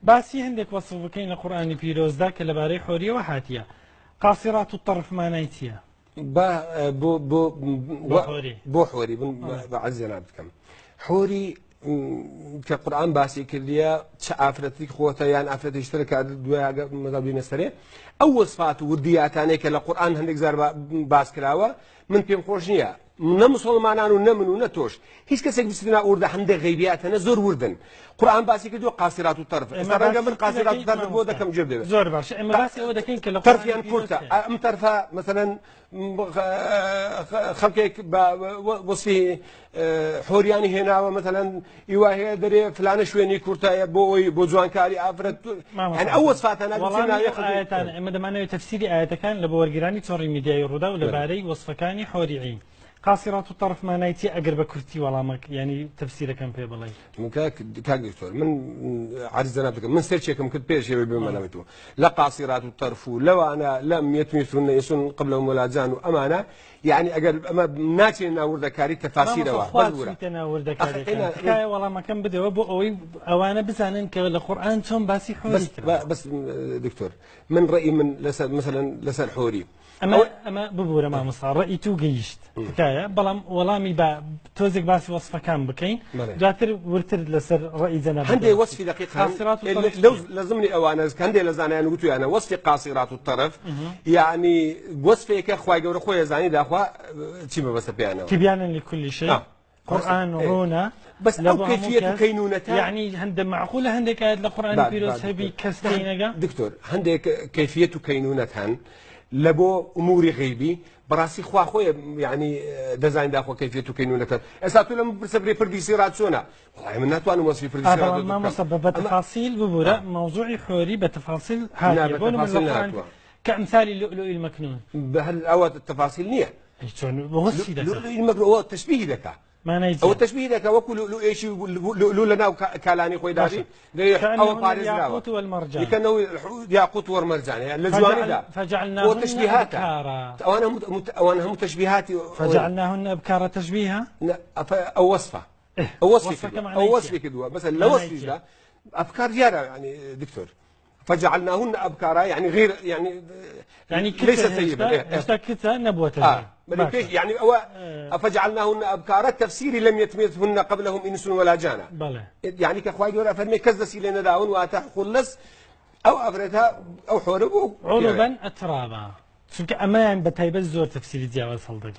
باسی هەندێک وەصف بکەین لە قورئانی پیرۆزدا کە لەبارەی حوریەوە هاتیە. قاصرات الطرف مانای چییە؟ بۆ حوری بەعەزیە نابکەم. حوری کە قورئان باسی کردیە چه ئافرەتی خۆتە یان ئافرەتی شتر کە دوای مەذهبی نەسەرێ ئەو وەصفات و وردیاتانەی کە لە قورئان هەندێک زار باس کراوە من پێم خۆش نییە. نە مسلمانان و نە من و نە تۆش هیچ کەسێک بچنا وردە هەندێک غیبیاتەنە زۆر وردن. قورئان باسی کردووە قاصرات الطرف. ئێستا ڕەنگە من قاصرات الطرف بۆ دەکەم جێ بێت. زۆر باش. ئێمە باسی ئەوە دەکەین کە لە طرفیان کورتە. ئەم طرفە مثلا خەڵکێک بە وەصفی حوریانی هێناوە مثلا ئیوا هەیە دەرێ فلانە شوێنی کورتایە بۆ ئەوی بۆ جوانکاری ئافرەت. یعنی ئەو وەصفاتانە ئاەتانە ئێمە دەمانەوێت تەفسیری ئاەتەکان لە بۆ وەرگێرانی چۆڕی میدیای ڕوودا و لەبارەی وەصفەکانی حوریعی. قاصرات الطرف معنای چی ئەگەر بە کورتی وەڵامەک ینی تەفسیرەکەم پێ بڵێ. کاک دکتۆر من عەرز دەکەم من سێرچێکم کرد پێشەوەی بمەڵێتەوە لە قاصرات الطرف و لەوانە لەم یەتمیسون یسون قبل ومولاجان و ئەمانە یعنی ئەگەر ئەمە ناچێت ناوردەکاری تەفاسیرەوە وەڵامەکەم بدەوە بۆ ئەوەی ئەوانە بزانن کە لە قورئان چۆن باسی حوری بەس دکتۆر من ڕێی من لەسەر حوری ئەمە ببوورە مامۆستا ڕێی تو گەیشت تکایە بەڵام وەڵامی بە تۆزێک باسی وەصفەکان بکەین دواتر ورتر لەسەر ڕێی جەناب هەندێک وەصفی دقیق لە زمنی ئەوانە هەندێک لە زانایان گوتویانە وەصفی قاصرات الطرف یعنی وەصفێکە خوای گەورە خۆی زانی داخوا چی بەبەستە پێیانەوە تبیانن لكل شيء قورئان ڕۆنا بس ئەو کەیفیەت و کەینونەتە یعنی هەندێک معقولە هەندێک ئاەت لە قورئانی پیرۆز هەبی کەس تێنەگا دکتۆر هەندێک کەیفیەت و کەینونەت هەن لە بۆ ئوموری غەیبی بەڕاستی خوا خۆی یعنی دەزانی داخۆ کەیفیەت و کەینونەکە ئێستا تۆ لەم پرسە بڕێ پردی سیرات چۆنە وڵای من ناتوانم وەصفی پردی سیرات مامۆستا بە تەفاسیل ببوورە مەوزوعی حوری بە تەفاسیل هاتیە بۆ نمونە كأمثال اللؤلؤ المكنون. هل أو التفاصيل نية؟ اللؤلؤ المكنون هو تشبيه لك. أو تشبيه لك وكل لؤلؤ إيش لؤلؤ لنا كالاني خوي داري. أو بارز الياقوت والمرجان. لكنه ياقوت والمرجان يعني الجواني لا. فجعلناهن أبكارا. وأنا هم تشبيهات. فجعلناهن أبكارا تشبيها؟ أو وصفة. أو وصفة كدوة مثلا لو وصفي لا أفكار جارة يعني دكتور. فجعلناهن أبكارا يعني غير يعني ليست سيئة اشتكتها نبوة يعني فجعلناهن أبكارا تفسيري لم يتميزهن قبلهم إنس ولا جانا يعني كخواي جورا فرمي كزدسي لنا داون واتح خلص أو أفرتها أو حورب عربا أترابا شوك أمان بتايب الزور تفسير ديال صلدك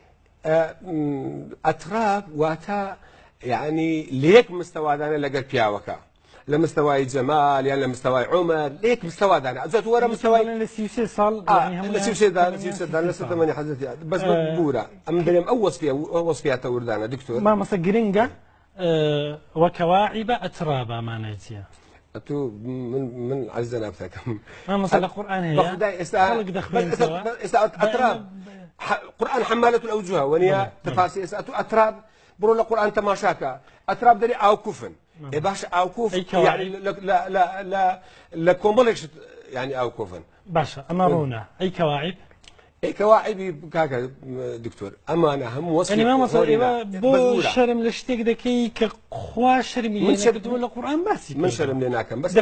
أتراب واتا يعني ليك مستوى دانا لقى بياوكا لمستوى جمال يعني لمستوى عمر ليك مستوى دانا أزت ورا مستوى لسيوسي صال يعني لسيوسي دانا لسه ثمانية حزتي بس بورا أم بلم أوص فيها توردانا دكتور ما مثلا جرينجا وكواعب أترابا ما نجيا أتو من عزنا بتاعكم ما مثلا القرآن هي خلق دخمين أتراب قرآن حمالة الأوجه ونيا تفاصيل أتراب برو القرآن تماشاكا أتراب دري أو كفن إيه باش أو كوف يعني لا كومبلكس يعني أو كوفن باشا أمرونا أي كواعب أي كواعب كاكا دكتور أمانة هم وصف يعني ما مصر بو شرم لشتيك دكي كخوا شرمي من شرم ولا القرآن باسي من شرم لنا كم بس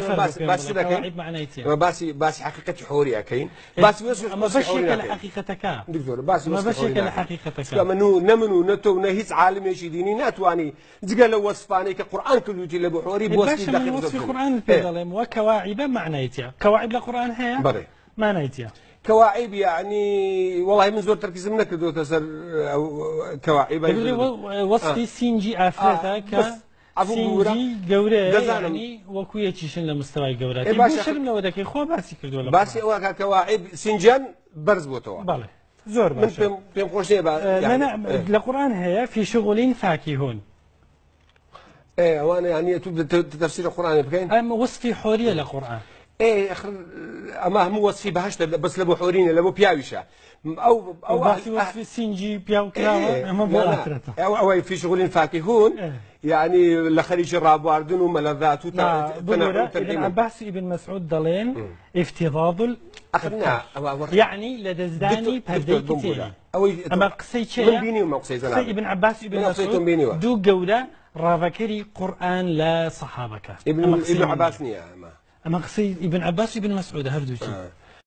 باسي حقيقة حوري أكين باسي ما بشيك لحقيقتك دكتور باسي ما بشيك لحقيقتك منو نمنو نتو نهيس عالم يشيديني ناتواني تقال وصفاني كقرآن كله تي لبو حوري بوصف دقيق وصف القرآن البيضلم وكواعب معنايتها كواعب القرآن هي بري معنايتها كواعب يعني والله من زور تركيز من نكردوة تسر كواعب وصفي سنجي أفرات سنگی گەورەی يعني وەکوویە چیشن لە مستەوای گەورەتی بۆ شەرم لەوە دەکەی خۆ باسی کردووە باسی ئەوە کەواعب سینجیان بەرز بۆتەوە بەڵێ زۆر باش من پێم خۆش نییە لە قورئان هەیە في شغل فاكهون ئەوانە يعني تفسير القرآن بکەین ئەم وصفی حوریە لە قورئان أما هم وصفي بهشت بس لبو حورين لبو بياويشا أو باسي وصفي سنجي بياو كراوة أما بواترته أو في شغل فاكهون يعني لخريج الراب واردن وملذات ابن عباس ابن مسعود ضلين افتضاض يعني لدزداني بهديكتين أما قصي شيء ابن عباس ابن مسعود دو جودة رافكري قرآن لا صحابك ابن عباس نيا ئەمە قسەی ئیبن عەباس و ئیبن مەسعود هەردووچی